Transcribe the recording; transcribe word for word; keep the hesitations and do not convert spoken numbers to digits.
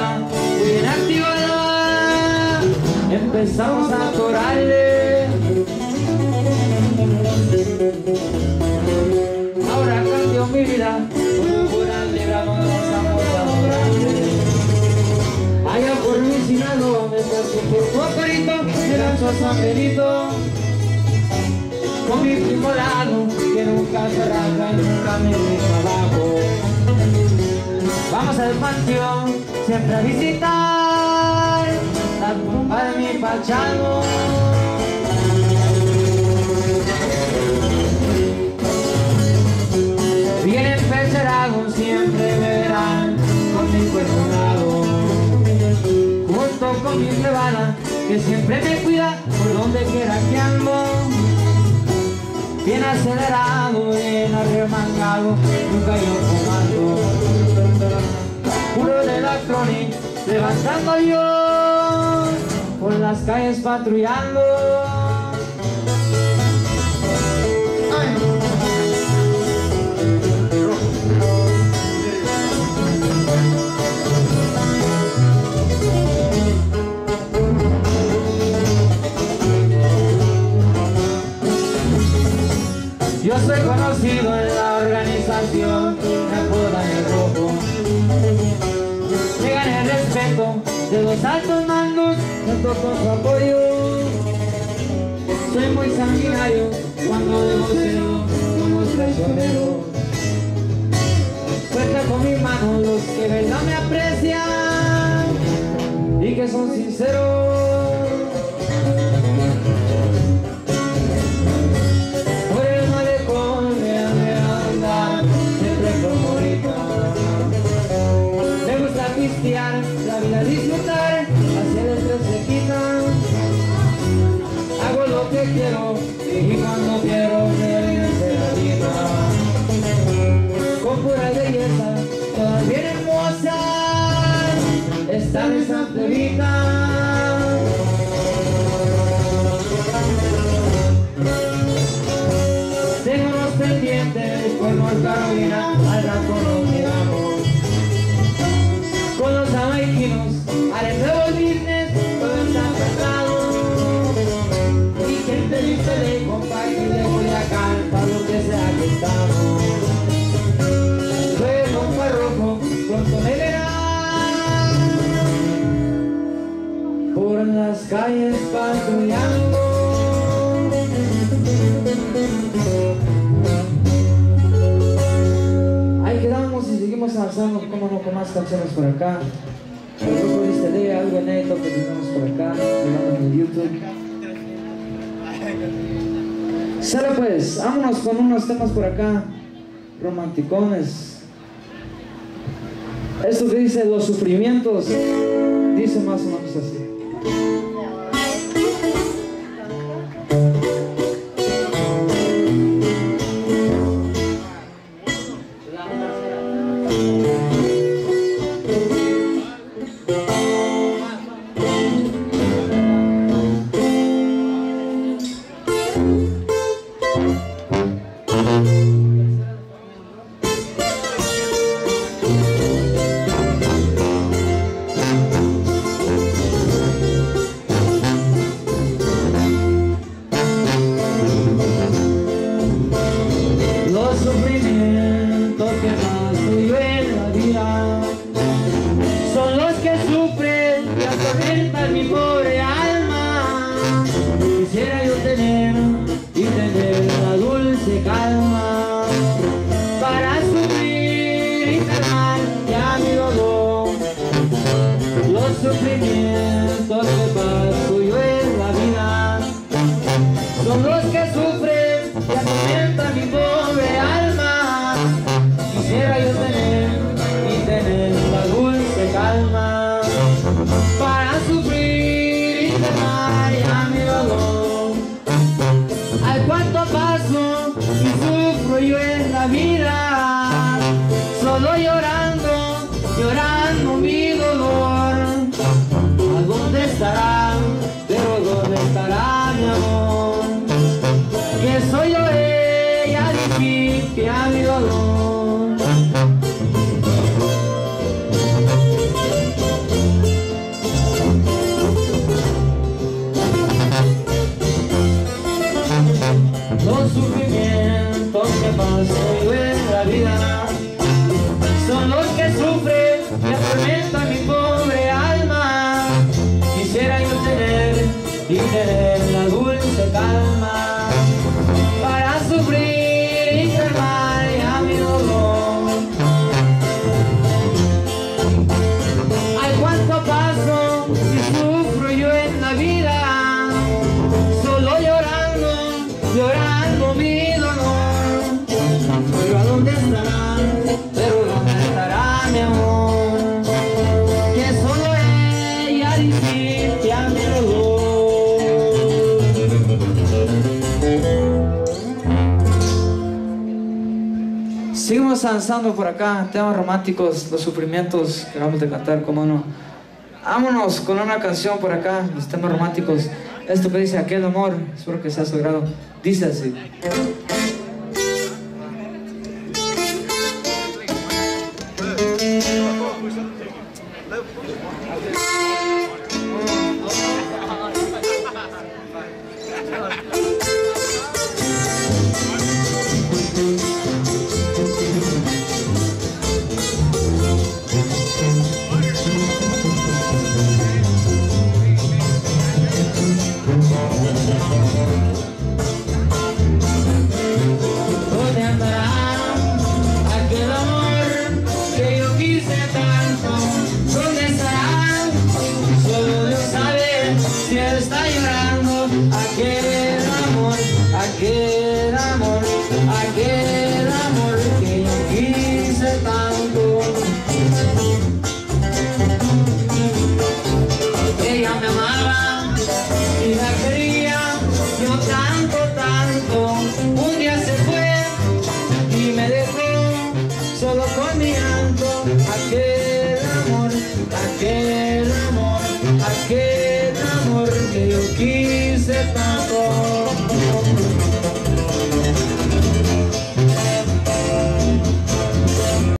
anda bien activada, empezamos a atorarle. Ahora cambió mi vida, con buenas libramos vamos a adorarle. Allá por mi Sinaloa me pasó por Guaparito, era su San Benito, con mi primo Lalo, que nunca se raja y nunca me deja abajo. Vamos al panteón siempre a visitar la tumba de mi Pachano. Bien empecerado siempre me verán con mi cuerpo lado, junto con mi plebana que siempre me cuida por donde quiera que ando. Bien acelerado, bien arremangado, nunca yo fumando. Puro de la crónica, levantando yo por las calles patrullando. Yo soy conocido en la organización, me apodan el rojo. Me gané el respeto de los altos mandos, junto con su apoyo. Soy muy sanguinario cuando debo serlo, como traicionero. Cuenta con mi mano los que verdad me aprecian y que son sinceros. La vida disfrutar, hacia adentro se quita. Hago lo que quiero y cuando quiero me se la vida. Con pura belleza, todas bien hermosas, están esa plebita. Tengo unos pendientes por North Carolina, al rato nos miramos. Con los jamaiquinos haré nuevo business, todo está tratado. Y quien te dice de compadre de Culiacán, para lo que sea que estamos. Soy compa rojo, pronto me verán por las calles patrullando. Ahí quedamos y seguimos avanzando, como no, con más canciones por acá. El grupo de este día, algo inédito que tenemos por acá, mirando en el YouTube. Sale pues, vámonos con unos temas por acá, romanticones. Esto que dice los sufrimientos, dice más o menos así. Seguimos avanzando por acá, temas románticos, los sufrimientos que acabamos de cantar, cómo no. Vámonos con una canción por acá, los temas románticos. Esto que dice Aquel Amor, espero que sea su agrado. Dice así. ¿Dónde andará aquel amor que yo quise tanto? ¿Dónde estará? Solo Dios sabe si está llorando. Aquel amor, aquel amor, aquel amor que yo quise tanto. Ella me amaba y la quería yo tanto, tanto. Un día se fue y me dejó solo con mi llanto. Aquel amor, aquel amor, aquel amor que yo quise tanto.